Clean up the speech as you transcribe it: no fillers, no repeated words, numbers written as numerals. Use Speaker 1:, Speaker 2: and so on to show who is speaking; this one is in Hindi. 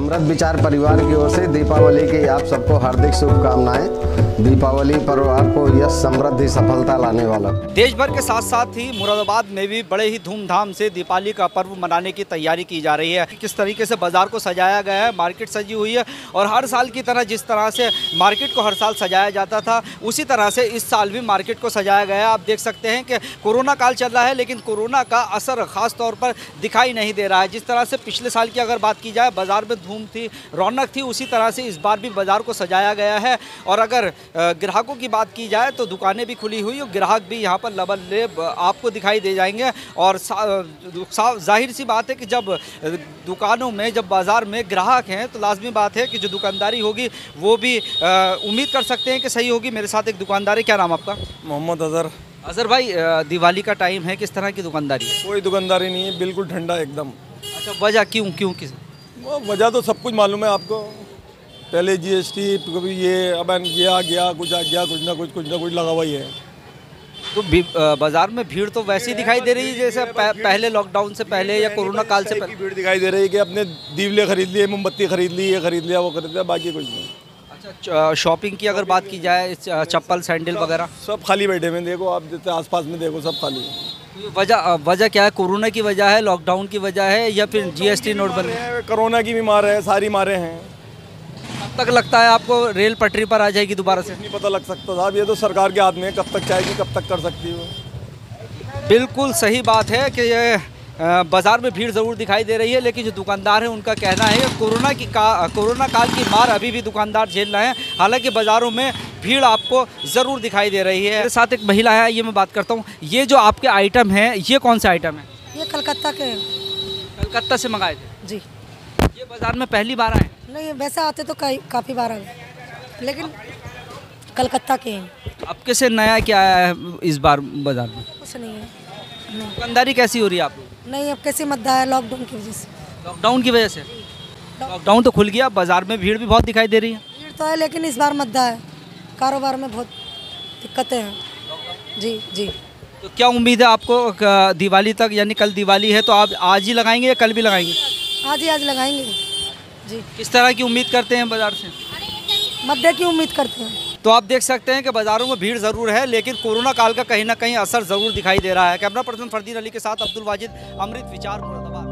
Speaker 1: अमृत विचार परिवार की ओर से दीपावली की आप सबको हार्दिक शुभकामनाएं। दीपावली पर्व आपको यश समृद्धि सफलता लाने वाला।
Speaker 2: देश भर के साथ साथ ही मुरादाबाद में भी बड़े ही धूमधाम से दीपावली का पर्व मनाने की तैयारी की जा रही है। किस तरीके से बाजार को सजाया गया है, मार्केट सजी हुई है और हर साल की तरह जिस तरह से मार्केट को हर साल सजाया जाता था उसी तरह से इस साल भी मार्केट को सजाया गया है। आप देख सकते हैं कि कोरोना काल चल रहा है लेकिन कोरोना का असर खास तौर पर दिखाई नहीं दे रहा है। जिस तरह से पिछले साल की अगर बात की जाए बाजार में धूम थी, रौनक थी, उसी तरह से इस बार भी बाजार को सजाया गया है। और अगर ग्राहकों की बात की जाए तो दुकानें भी खुली हुई और ग्राहक भी यहाँ पर लबालब आपको दिखाई दे जाएंगे। और जाहिर सी बात है कि जब दुकानों में, जब बाज़ार में ग्राहक हैं तो लाजमी बात है कि जो दुकानदारी होगी वो भी उम्मीद कर सकते हैं कि सही होगी। मेरे साथ एक दुकानदार है, क्या नाम आपका?
Speaker 3: मोहम्मद अज़हर।
Speaker 2: अज़हर भाई, दिवाली का टाइम है, किस तरह की दुकानदारी है?
Speaker 3: कोई दुकानदारी नहीं है, बिल्कुल ठंडा एकदम।
Speaker 2: अच्छा, वजह क्यों किस?
Speaker 3: वो वजह तो सब कुछ मालूम है आपको। पहले जीएसटी, कभी ये, अब ये आ गया, कुछ आ गया, कुछ ना कुछ लगा हुआ ही है।
Speaker 2: तो बाजार में भीड़ तो वैसी ही दिखाई दे रही है जैसे पहले लॉकडाउन से पहले या कोरोना काल से पहले।
Speaker 3: भीड़ दिखाई दे रही है कि अपने दीवले खरीद लिए, मोमबत्ती खरीद ली, ये खरीद लिया, वो खरीद लिया, बाकी कुछ नहीं।
Speaker 2: अच्छा, शॉपिंग की अगर बात की जाए, चप्पल सैंडल वगैरह
Speaker 3: सब खाली बैठे हुए। देखो आप जैसे आसपास में देखो, सब खाली है।
Speaker 2: वजह क्या है? कोरोना की वजह है, लॉकडाउन की वजह है या फिर जीएसटी नोटबंदी?
Speaker 3: कोरोना की भी मार है, सारी मारे हैं।
Speaker 2: कब तक लगता है आपको रेल पटरी पर आ जाएगी दोबारा से?
Speaker 3: नहीं पता लग सकता साहब, ये तो सरकार के हाथ में है, कब तक चाहेगी, कब तक कर सकती है।
Speaker 2: बिल्कुल सही बात है कि ये बाज़ार में भीड़ ज़रूर दिखाई दे रही है लेकिन जो दुकानदार हैं उनका कहना है कि कोरोना काल की मार अभी भी दुकानदार झेल रहे हैं। हालांकि बाज़ारों में भीड़ आपको ज़रूर दिखाई दे रही है। मेरे साथ एक महिला है, ये मैं बात करता हूँ। ये जो आपके आइटम हैं, ये कौन से आइटम है?
Speaker 4: ये कलकत्ता के।
Speaker 2: कलकत्ता से मंगाए थे
Speaker 4: जी।
Speaker 2: ये बाज़ार में पहली बार आए?
Speaker 4: नहीं, वैसे आते तो काफ़ी बार आए लेकिन कलकत्ता के हैं।
Speaker 2: आपके से नया क्या आया है इस बार बाज़ार में?
Speaker 4: कुछ नहीं है। नहीं,
Speaker 2: दुकानदारी कैसी हो रही है आप लोग?
Speaker 4: नहीं, अब कैसे मद्दा है लॉकडाउन की वजह से।
Speaker 2: लॉकडाउन की वजह से? लॉकडाउन तो खुल गया, बाज़ार में भीड़ भी बहुत दिखाई दे रही है।
Speaker 4: भीड़ तो है लेकिन इस बार मद्दा है, कारोबार में बहुत दिक्कतें हैं। जी जी।
Speaker 2: तो क्या उम्मीद है आपको दिवाली तक, यानी कल दिवाली है तो आप आज ही लगाएंगे या कल भी लगाएंगे?
Speaker 4: आज लगाएंगे जी।
Speaker 2: किस तरह की उम्मीद करते हैं बाज़ार से?
Speaker 4: मद्दे की उम्मीद करते हैं।
Speaker 2: तो आप देख सकते हैं कि बाज़ारों में भीड़ ज़रूर है लेकिन कोरोना काल का कहीं ना कहीं असर ज़रूर दिखाई दे रहा है। कैमरा पर्सन फरदीन अली के साथ अब्दुल वाजिद, अमृत विचार, मुरादाबाद।